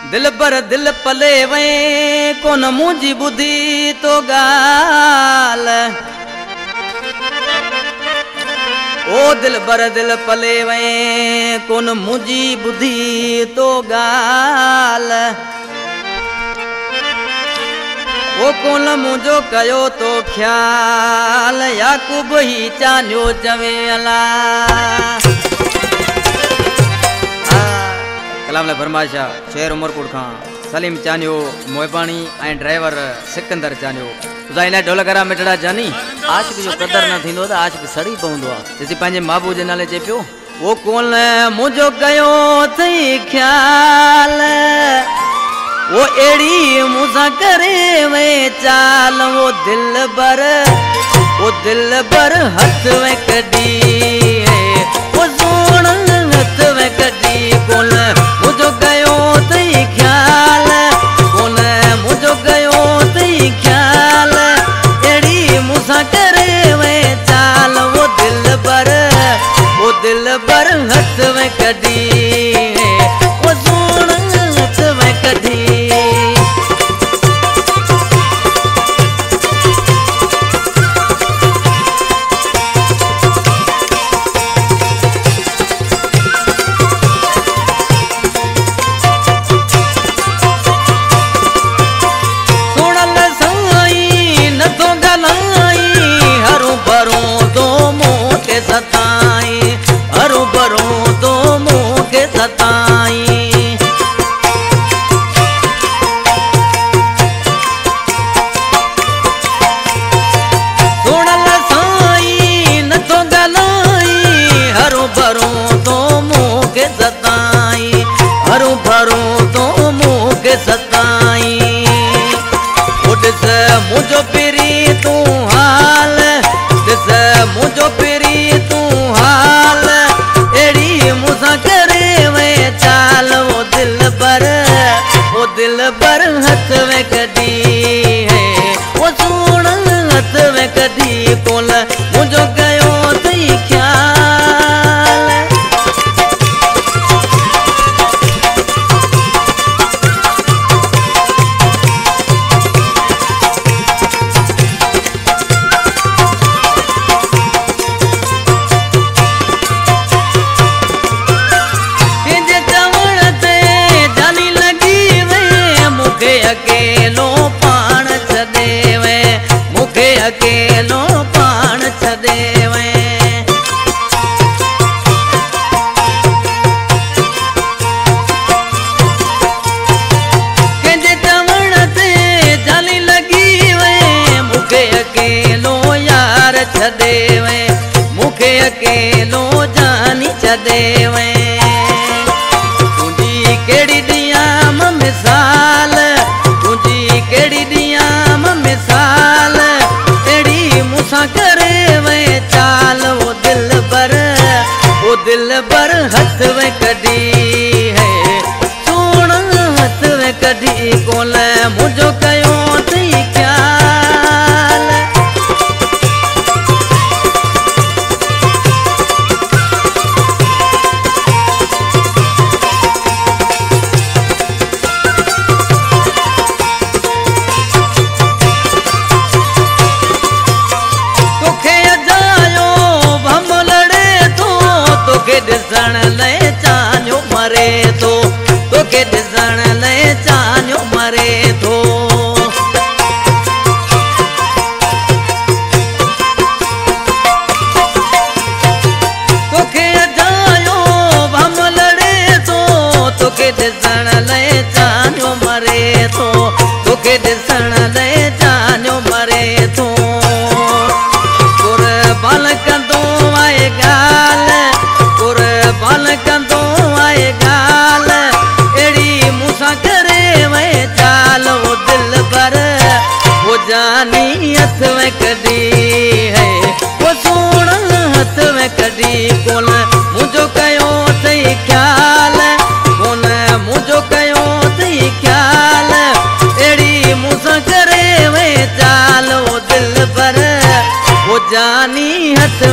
दिल पर दिल पले वे कोन मुझी बुद्धि तो गाल। ओ दिल पर दिल पले वे कोन मुझी बुद्धि तो गाल। वो कोन मुझो कयो तो ख्याल याकूब ही चान्यो चवे अला। कलाम लाइ फरमाइशा शेर उमरकोट खां सलीम चान्यो मोहबानी ऐं ड्राइवर सिकंदर चान्यो। तुझा इन ढोल करा मिठड़ा जानी आशिक जो कदर न थींदो त आशिक सड़ी पवंदो आहे। ॾिसी पंहिंजे महबूब जे नाले चए पियो वो कोन मुंहिंजो कयो अथई ख्याल। वो अहिड़ी मूंसां करे वे चाल। वो दिल बर हथ में कढी वो सोण हथ में कढी कोन मुझो कयो अथई ख्याल। कोन मुझो कयो अथई ख्याल अहिड़ी मूंसां करे वे चाल। वो दिल बर हथ में कढी वो सोण हथ में कढी। मुझो पिरी तू हाल दिस मुझो पिरी तू हाल एड़ी मूंसां करे वे चाल। वो दिल पर हथ में कढी है वो सोण हथ में कढी कोन मुझो कयो अथई ख्याल। अकेलो पाण छदे वे मुखे अकेलो पाण छदे वे। कंहिंजे चवण ते जाली लगी वे मुखे अकेलो यार छदे वे मुखे अकेलो जानी छदे वे। तुंहिंजी कहिड़ी ॾियाम मिसाल केड़ी दियाम मिसाल एड़ी मूंसां करे वे चाल। वो दिल बर हथ में कढी है सोण हथ में कढी कोन मुझो कयो अथई ख्याल। ॾिसण लाइ चान्यो मरे थो तोखे ॾिसण लाइ चान्यो मरे थो। तोखे अजायो भम लड़े थो तोखे ॾिसण लाइ चान्यो मरे थो तोखे ॾिसण लाइ चान्यो मरे थो। कुर्बान कंदो आहे ॻाल्हि कुर्बान कंदो आहे ॻाल्हि अहिड़ी मूंसां करे वे चाल। वो दिल पर वो जानी हथ में कढी है वो सोण हथ में कढी कोन मुझो कयो अथई ख्याल। कोन मुझो कयो अथई ख्याल अहिड़ी मूंसां करे वे चाल। वो दिल पर वो जानी हथ